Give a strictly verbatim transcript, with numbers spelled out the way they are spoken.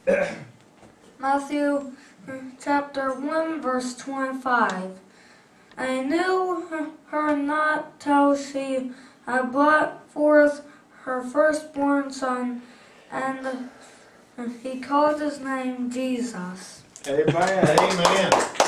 Mathew chapter one, verse twenty-five. I knew her not till she had brought forth her firstborn son, and he called his name Jesus. Amen. Amen.